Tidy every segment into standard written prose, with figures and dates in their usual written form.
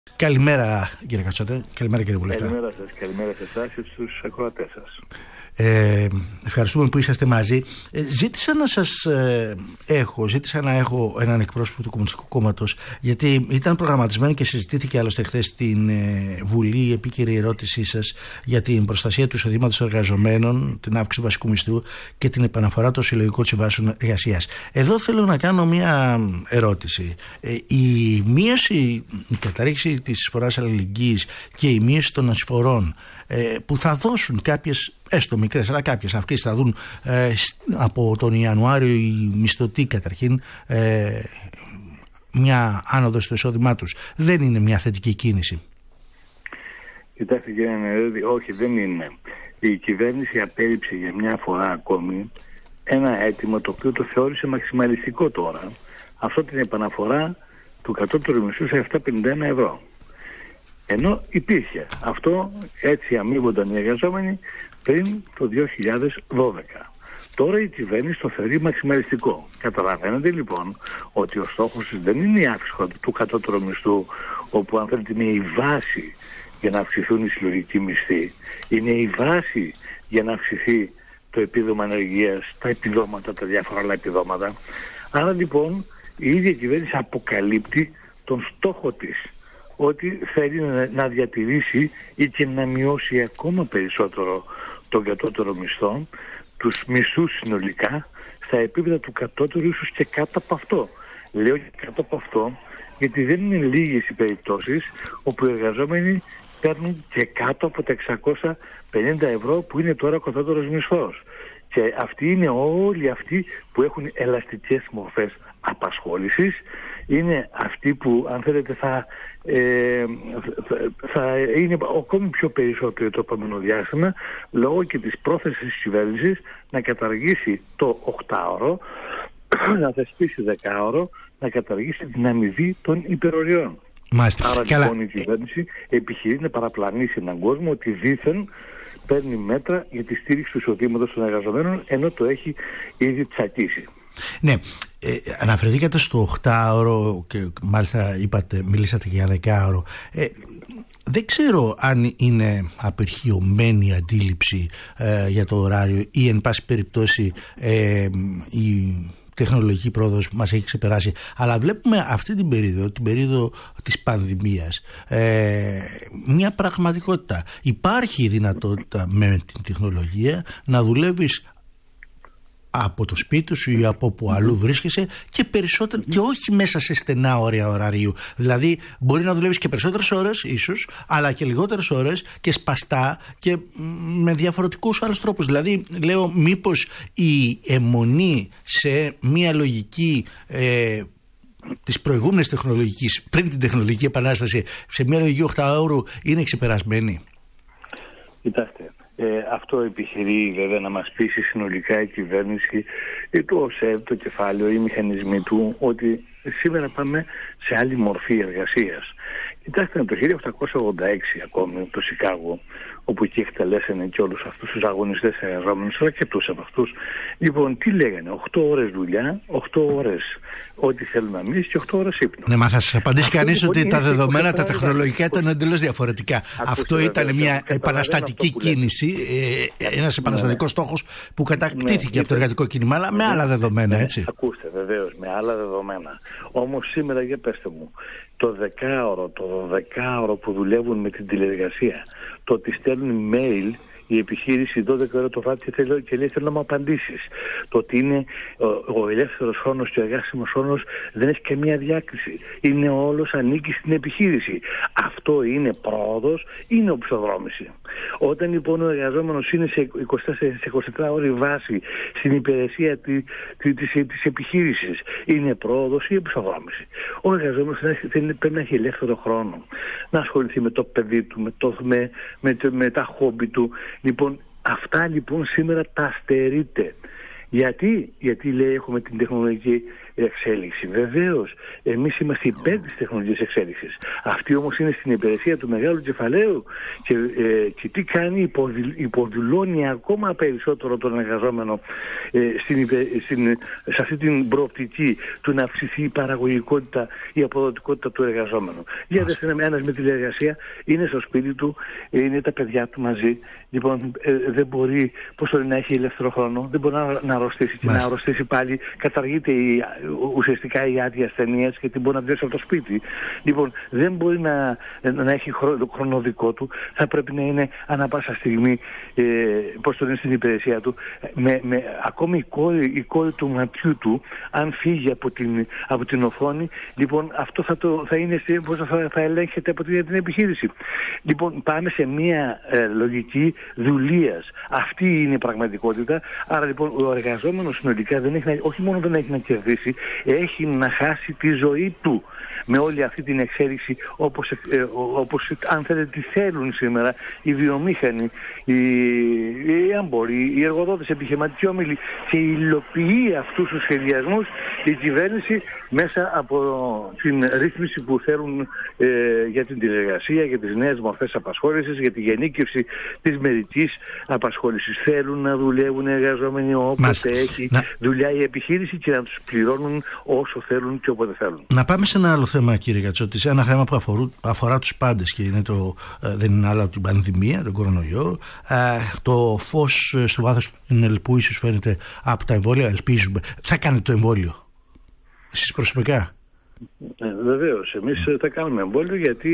Καλημέρα κύριε Κατσότε, καλημέρα κύριε Βουλευτά. Καλημέρα σας, καλημέρα σε εσάς και στους ακροατές σας. Ευχαριστούμε που είσαστε μαζί. Ζήτησα να έχω έναν εκπρόσωπο του Κομμουνιστικού Κόμματος, γιατί ήταν προγραμματισμένη και συζητήθηκε άλλωστε χθες στην Βουλή η επίκαιρη ερώτησή σας για την προστασία του εισοδήματος των εργαζομένων, την αύξηση βασικού μισθού και την επαναφορά των συλλογικών συμβάσεων εργασίας. Εδώ θέλω να κάνω μια ερώτηση. Η καταρρίξη της εισφοράς αλληλεγγύης και η μείωση των εισφορών που θα δώσουν κάποιες, έστω μικρές, αλλά κάποιες αυξήσεις θα δουν από τον Ιανουάριο οι μισθωτοί καταρχήν μια άνοδο στο εισόδημά τους. Δεν είναι μια θετική κίνηση? Κοιτάξτε κύριε Νερέδη, όχι, δεν είναι. Η κυβέρνηση απέρριψε για μια φορά ακόμη ένα αίτημα το οποίο το θεώρησε μαξιμαλιστικό τώρα, αυτό την επαναφορά του κατώτερου μισθού σε 751 ευρώ. Ενώ υπήρχε αυτό, έτσι αμείβονταν οι εργαζόμενοι πριν το 2012. Τώρα η κυβέρνηση το θεωρεί μαξιμαλιστικό. Καταλαβαίνετε λοιπόν ότι ο στόχος δεν είναι η αύξηση του κατώτερου μισθού, όπου αν θέλετε είναι η βάση για να αυξηθούν οι συλλογικοί μισθοί. Είναι η βάση για να αυξηθεί το επίδομα ανεργίας, τα επιδόματα, τα διάφορα άλλα επιδόματα. Άρα λοιπόν η ίδια κυβέρνηση αποκαλύπτει τον στόχο της, ότι θέλει να διατηρήσει ή και να μειώσει ακόμα περισσότερο τον κατώτερο μισθό, τους μισθούς συνολικά, στα επίπεδα του κατώτερου, ίσως και κάτω από αυτό. Λέω και κάτω από αυτό, γιατί δεν είναι λίγες οι περιπτώσεις όπου οι εργαζόμενοι παίρνουν και κάτω από τα 650 ευρώ που είναι τώρα ο κατώτερος μισθός. Και αυτοί είναι όλοι αυτοί που έχουν ελαστικές μορφές απασχόλησης, είναι αυτοί που αν θέλετε θα είναι ακόμη πιο περισσότερο το επόμενο διάστημα, λόγω και της πρόθεσης της κυβέρνησης να καταργήσει το 8ωρο, να θεσπίσει 10ωρο, να καταργήσει την αμοιβή των υπεροριών. Μάλιστα. Άρα λοιπόν η κυβέρνηση επιχειρεί να παραπλανήσει έναν κόσμο ότι δήθεν παίρνει μέτρα για τη στήριξη του εισοδήματος των εργαζομένων, ενώ το έχει ήδη τσακίσει. Ναι, αναφερθήκατε στο 8ωρο και μάλιστα μιλήσατε και για 10ωρο. Δεν ξέρω αν είναι απερχιωμένη η αντίληψη για το ωράριο ή εν πάση περιπτώσει η τεχνολογική πρόοδος μας έχει ξεπεράσει, αλλά βλέπουμε αυτή την περίοδο της πανδημίας, μια πραγματικότητα. Υπάρχει η δυνατότητα με την τεχνολογία να δουλεύεις από το σπίτι σου ή από όπου αλλού βρίσκεσαι και περισσότερο, και όχι μέσα σε στενά όρια ωραρίου. Δηλαδή μπορεί να δουλεύεις και περισσότερες ώρες ίσως, αλλά και λιγότερες ώρες και σπαστά και με διαφορετικούς άλλους τρόπους. Δηλαδή λέω, μήπως η αιμονή σε μια λογική της προηγούμενης τεχνολογικής, πριν την τεχνολογική επανάσταση, σε μια λογική 8ωρου είναι ξεπερασμένη? Κοιτάξτε, αυτό επιχειρεί βέβαια να μας πείσει συνολικά η κυβέρνηση, το ΟΣΕΒ, το κεφάλαιο, οι μηχανισμοί του, ότι σήμερα πάμε σε άλλη μορφή εργασίας. Κοιτάξτε, το 1886 ακόμη το Σικάγο, όπου εκεί εκτελέσανε και όλους αυτούς τους αγωνιστές εργαζόμενους, αρκετούς από αυτούς. Λοιπόν, τι λέγανε? 8 ώρες δουλειά, 8 ώρες ό,τι θέλουμε εμείς και 8 ώρες ύπνο. Ναι, μα θα σας απαντήσει κανείς ότι τα δεδομένα, τα τεχνολογικά ήταν εντελώς διαφορετικά. Αυτό ήταν μια επαναστατική κίνηση, ένας επαναστατικός στόχος που κατακτήθηκε από το εργατικό κίνημα, αλλά με άλλα δεδομένα, έτσι. Ακούστε, βεβαίως, με άλλα δεδομένα. Όμως σήμερα, για πέστε μου, το 10ωρο, το 12ωρο που δουλεύουν με την τηλεεργασία, το ότι στέλνουν mail η επιχείρηση 12 ώρα το βράδυ και λέει θέλω να μου απαντήσεις. Το ότι είναι ο ελεύθερος χρόνος και ο εργάσιμος χρόνος δεν έχει καμία διάκριση. Είναι όλος ανήκει στην επιχείρηση. Αυτό είναι πρόοδος, είναι οψοδρόμηση. Όταν λοιπόν ο εργαζόμενος είναι σε 24 ώρη βάση στην υπηρεσία της επιχείρησης, είναι πρόοδος ή οψοδρόμηση? Ο εργαζόμενος πρέπει να έχει ελεύθερο χρόνο, να ασχοληθεί με το παιδί του, με τα χόμπι του. Λοιπόν, αυτά λοιπόν σήμερα τα στερείται. Γιατί λέει έχουμε την τεχνολογική εξέλιξη. Βεβαίως, εμείς είμαστε υπέρ της τεχνολογικής εξέλιξης. Αυτή όμως είναι στην υπηρεσία του μεγάλου κεφαλαίου και τι κάνει, υποδηλώνει ακόμα περισσότερο τον εργαζόμενο σε αυτή την προοπτική του να αυξηθεί η παραγωγικότητα, η αποδοτικότητα του εργαζόμενου. Για δες, ένας με τηλεεργασία είναι στο σπίτι του, είναι τα παιδιά του μαζί, λοιπόν δεν μπορεί να έχει ελεύθερο χρόνο, δεν μπορεί να αρρωστήσει και να αρρωστήσει πάλι, καταργείται ουσιαστικά η άδεια ασθενείας γιατί μπορεί να βγει από το σπίτι. Λοιπόν, δεν μπορεί να έχει χρόνο δικό του, θα πρέπει να είναι ανά πάσα στιγμή είναι στην υπηρεσία του. Ακόμη η κόρη του ματιού του, αν φύγει από την οθόνη, λοιπόν αυτό θα ελέγχεται από την επιχείρηση. Λοιπόν, πάμε σε μια λογική δουλείας. Αυτή είναι η πραγματικότητα. Άρα λοιπόν ο εργαζόμενος συνολικά όχι μόνο δεν έχει να κερδίσει, έχει να χάσει τη ζωή του με όλη αυτή την εξέλιξη, όπως αν θέλετε τι θέλουν σήμερα οι βιομήχανοι, οι έμποροι, οι εργοδότες, επιχειρηματικοί όμιλοι, και υλοποιεί αυτούς τους σχεδιασμούς η κυβέρνηση μέσα από την ρύθμιση που θέλουν για την τηλεργασία, για τις νέες μορφές απασχόλησης, για τη γενίκευση της μερικής απασχόλησης. Θέλουν να δουλεύουν οι εργαζόμενοι όποτε έχει δουλειά η επιχείρηση και να τους πληρώνουν όσο θέλουν και όποτε θέλουν. Να πάμε σε ένα άλλο θέμα, κύριε Κατσότη, ένα θέμα που αφορά τους πάντες και είναι δεν είναι άλλο την πανδημία, τον κορονοϊό. Το φως στο βάθος του τουνέλ που ίσως φαίνεται από τα εμβόλια, ελπίζουμε. Θα κάνετε το εμβόλιο εσείς προσωπικά? Βεβαίως, εμείς θα κάνουμε εμβόλιο γιατί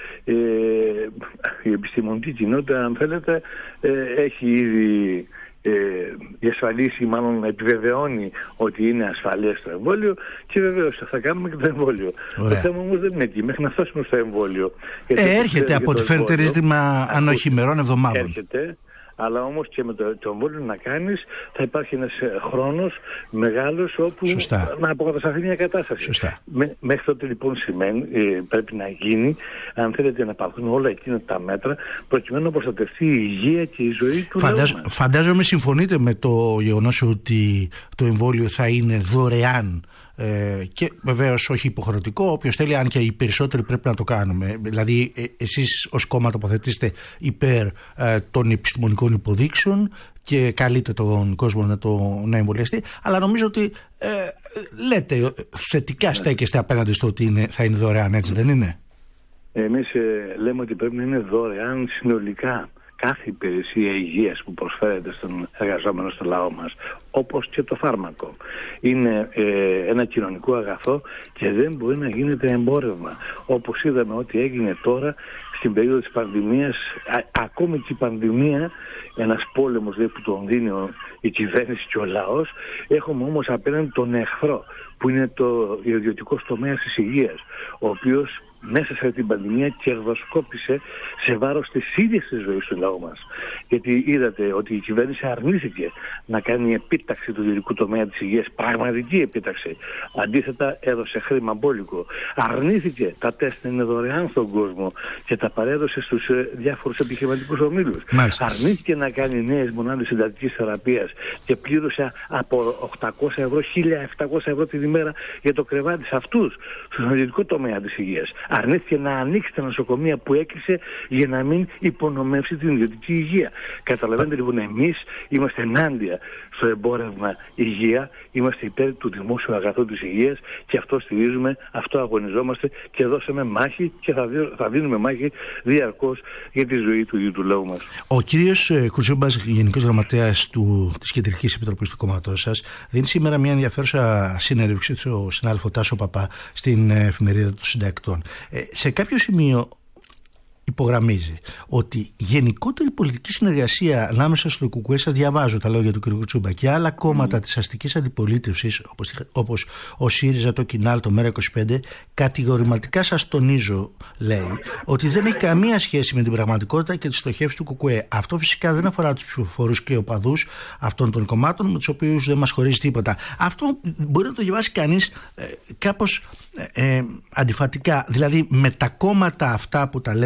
η επιστημονική κοινότητα, αν θέλετε, έχει ήδη διασφαλίσει, μάλλον επιβεβαιώνει ότι είναι ασφαλές το εμβόλιο, και βεβαίως θα κάνουμε και το εμβόλιο. Το θέμα όμως δεν είναι εκεί, μέχρι να φτάσουμε στο εμβόλιο. Έρχεται από ό,τι φαίνεται ρύθμα αν όχι ημερών, εβδομάδων. Έρχεται, αλλά όμως και με το εμβόλιο να κάνεις θα υπάρχει ένας χρόνος μεγάλος όπου να αποκατασταθεί μια κατάσταση. Μέχρι τότε λοιπόν πρέπει να γίνει, αν θέλετε, να υπάρχουν όλα εκείνα τα μέτρα προκειμένου να προστατευτεί η υγεία και η ζωή του λαού μας. Φαντάζομαι συμφωνείτε με το γεγονός ότι το εμβόλιο θα είναι δωρεάν και βεβαίως όχι υποχρεωτικό, όποιος θέλει, αν και οι περισσότεροι πρέπει να το κάνουμε. Δηλαδή εσείς ως κόμμα τοποθετήσετε υπέρ των επιστημονικών υποδείξεων και καλείτε τον κόσμο να εμβολιαστεί, αλλά νομίζω ότι λέτε θετικά στέκεστε απέναντι στο ότι θα είναι δωρεάν, έτσι δεν είναι? Εμείς λέμε ότι πρέπει να είναι δωρεάν συνολικά κάθε υπηρεσία υγείας που προσφέρεται στον εργαζόμενο στο λαό μας, όπως και το φάρμακο. Είναι ένα κοινωνικό αγαθό και δεν μπορεί να γίνεται εμπόρευμα. Όπως είδαμε ότι έγινε τώρα στην περίοδο της πανδημίας, ακόμη και η πανδημία, ένας πόλεμος που τον δίνει η κυβέρνηση και ο λαός, έχουμε όμως απέναντι τον εχθρό, που είναι το ιδιωτικό τομέα της υγείας, ο οποίος μέσα σε την πανδημία κερδοσκόπησε σε βάρος της ίδιας της ζωής του λαού μας. Γιατί είδατε ότι η κυβέρνηση αρνήθηκε να κάνει επίταξη του ιδιωτικού τομέα της υγείας, πραγματική επίταξη. Αντίθετα έδωσε χρήμα μπόλικο. Αρνήθηκε τα τεστ να είναι δωρεάν στον κόσμο και τα παρέδωσε στους διάφορους επιχειρηματικούς ομίλους. Αρνήθηκε να κάνει νέες μονάδες συντατικής θεραπείας και πλήρωσε από 800 ευρώ, 1.700 ευρώ την ημέρα για το κρεβάτι σε αυτούς, στον ιδιωτικό τομέα της υγείας. Αρνήθηκε να ανοίξει τα νοσοκομεία που έκλεισε για να μην υπονομεύσει την ιδιωτική υγεία. Καταλαβαίνετε λοιπόν, εμείς είμαστε ενάντια στο εμπόρευμα υγεία, είμαστε υπέρ του δημόσιου αγαθού της υγείας και αυτό στηρίζουμε, αυτό αγωνιζόμαστε και δώσαμε μάχη και θα δίνουμε μάχη διαρκώς για τη ζωή του ίδιου του λαού μας. Ο κύριος Κουρτσούμπας, Γενικός Γραμματέας της Κεντρικής Επιτροπής του κόμματός σας, δίνει σήμερα μια ενδιαφέρουσα συνέντευξη στο συνάδελφο Τάσο Παπά στην εφημερίδα των Συντακτών. Σε κάποιο σημείο υπογραμμίζει ότι γενικότερη πολιτική συνεργασία ανάμεσα στο ΚΚΕ, σας διαβάζω τα λόγια του κ. Κουρτσούμπα, και άλλα κόμματα της αστικής αντιπολίτευσης όπως ο ΣΥΡΙΖΑ, το ΚΙΝΑΛ, το ΜΕΡΑ25, κατηγορηματικά σας τονίζω, λέει, ότι δεν έχει καμία σχέση με την πραγματικότητα και τις στοχεύσεις του ΚΚΕ. Αυτό φυσικά δεν αφορά τους ψηφοφόρους και οπαδούς αυτών των κομμάτων, με τους οποίους δεν μας χωρίζει τίποτα. Αυτό μπορεί να το διαβάσει κανείς κάπως αντιφατικά. Δηλαδή με τα κόμματα αυτά που τα λέτε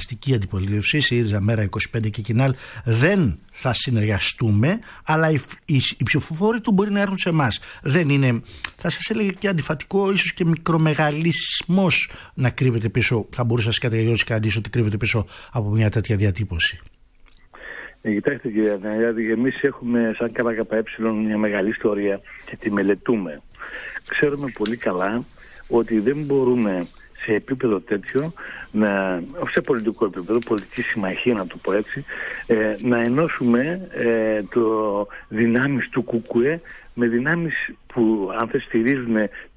κομμουνιστική αντιπολίτευση, ΣΥΡΙΖΑ, ΜΕΡΑ, 25 και Κινάλ, δεν θα συνεργαστούμε, αλλά οι ψηφοφόροι του μπορεί να έρθουν σε εμάς. Δεν είναι, θα σας έλεγα και αντιφατικό, ίσως και μικρομεγαλισμός να κρύβεται πίσω, θα μπορούσε να σας κατηγορήσει κανείς ότι κρύβεται πίσω από μια τέτοια διατύπωση. Κοιτάξτε κύριε Αδενιάδη, εμείς έχουμε σαν ΚΚΕ μια μεγάλη ιστορία και τη μελετούμε. Ξέρουμε πολύ καλά ότι δεν μπορούμε σε επίπεδο τέτοιο, όχι σε πολιτικό επίπεδο, πολιτική συμμαχία να το πω έτσι, να ενώσουμε το δυνάμεις του ΚΚΕ με δυνάμεις που αν δεν στηρίζουν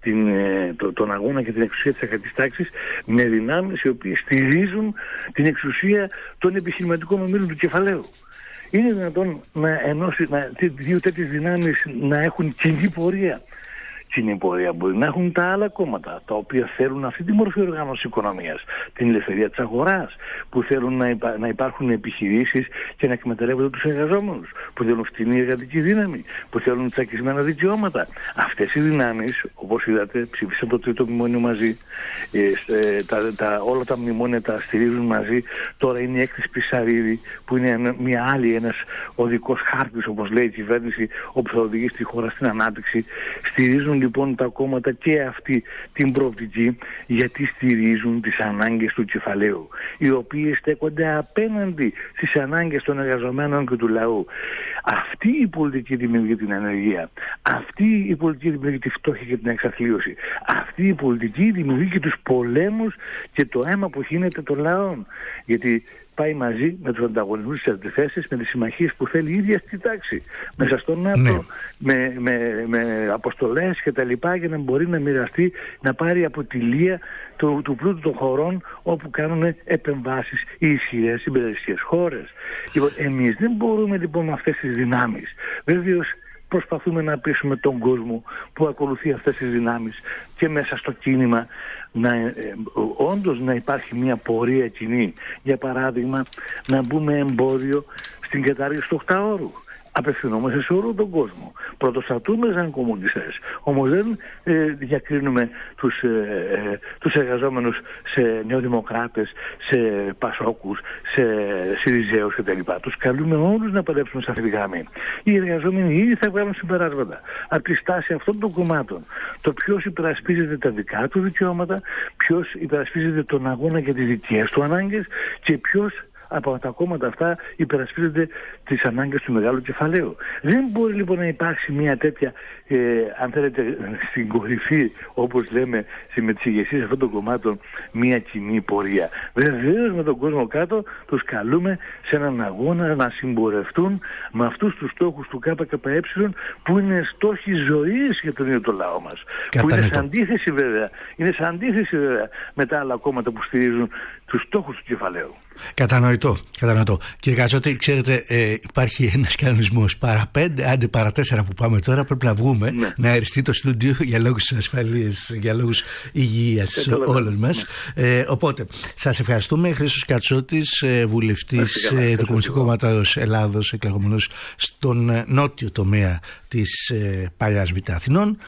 τον αγώνα και την εξουσία της ακρατής τάξης, με δυνάμεις οι οποίες στηρίζουν την εξουσία των επιχειρηματικών ομίλων του κεφαλαίου. Είναι δυνατόν να ενώσει δύο τέτοιες δυνάμεις να έχουν κοινή πορεία? Κοινή πορεία μπορεί να έχουν τα άλλα κόμματα, τα οποία θέλουν αυτή τη μορφή οργάνωσης οικονομίας, την ελευθερία της αγοράς, που θέλουν να υπάρχουν επιχειρήσεις και να εκμεταλλεύονται τους εργαζόμενους, που θέλουν φτηνή εργατική δύναμη, που θέλουν τσακισμένα δικαιώματα. Αυτές οι δυνάμεις, όπως είδατε, ψήφισαν το τρίτο μνημόνιο μαζί, όλα τα μνημόνια τα στηρίζουν μαζί. Τώρα είναι η έκθεση Πισαρίδη, που είναι ένας οδικός χάρτης, όπως λέει η κυβέρνηση, όπου θα οδηγήσει τη χώρα στην ανάπτυξη. Στηρίζουν λοιπόν τα κόμματα και αυτή την προοπτική, γιατί στηρίζουν τις ανάγκες του κεφαλαίου, οι οποίες στέκονται απέναντι στις ανάγκες των εργαζομένων και του λαού. Αυτή η πολιτική δημιουργεί την ανεργία. Αυτή η πολιτική δημιουργεί τη φτώχεια και την εξαθλίωση. Αυτή η πολιτική δημιουργεί και τους πολέμους και το αίμα που χύνεται των λαών. Γιατί πάει μαζί με τους ανταγωνισμούς της αντιθέσεις, με τις συμμαχίες που θέλει η ίδια στη τάξη. Μέσα στο ΝΑΤΟ, με αποστολές και τα λοιπά, για να μπορεί να μοιραστεί, να πάρει από τη λία του πλούτου των χωρών όπου κάνουν επεμβάσεις οι ισχυρές υπερδυτικές χώρες. Λοιπόν, εμείς δεν μπορούμε λοιπόν με αυτές τις δυνάμεις. Βεβαίως προσπαθούμε να πείσουμε τον κόσμο που ακολουθεί αυτές τις δυνάμεις και μέσα στο κίνημα όντως να υπάρχει μια πορεία κοινή. Για παράδειγμα, να μπούμε εμπόδιο στην κατάργηση του 8ωρου. Απευθυνόμαστε σε όλο τον κόσμο. Πρωτοστατούμε σαν κομμουνιστές. Όμως δεν διακρίνουμε τους εργαζόμενους σε νεοδημοκράτες, σε πασόκους, σε συριζέους κτλ. Τους καλούμε όλους να παλέψουμε σε αυτή τη γραμμή. Οι εργαζόμενοι ήδη θα βγάλουν συμπεράσματα από τη στάση αυτών των κομμάτων. Το ποιος υπερασπίζεται τα δικά του δικαιώματα, ποιος υπερασπίζεται τον αγώνα για τις δικές του ανάγκες και ποιος από τα κόμματα αυτά υπερασπίζονται τις ανάγκες του μεγάλου κεφαλαίου. Δεν μπορεί λοιπόν να υπάρξει μια τέτοια, αν θέλετε, στην κορυφή, όπως λέμε, με τις ηγεσίες αυτών των κομμάτων, μια κοινή πορεία. Βεβαίως με τον κόσμο κάτω τους καλούμε σε έναν αγώνα να συμπορευτούν με αυτούς τους στόχους του ΚΚΕ, που είναι στόχοι ζωής για τον ίδιο το λαό μας. Που είναι σε αντίθεση βέβαια, με τα άλλα κόμματα που στηρίζουν τους στόχους του κεφαλαίου. Κατανοητό. Κύριε Κατσότη, ξέρετε, υπάρχει ένας κανονισμός παρά 5, άντε παρά 4 που πάμε τώρα. Πρέπει να βγούμε, να αεριστεί το στούντιο για λόγους ασφαλείας, για λόγους υγείας όλων μας. Οπότε, σας ευχαριστούμε. Χρήστος Κατσότης, βουλευτής του Κομμουνιστικού Κόμματος Ελλάδος, εκλεγόμενος στον νότιο τομέα της Παλαιάς Β' Αθηνών.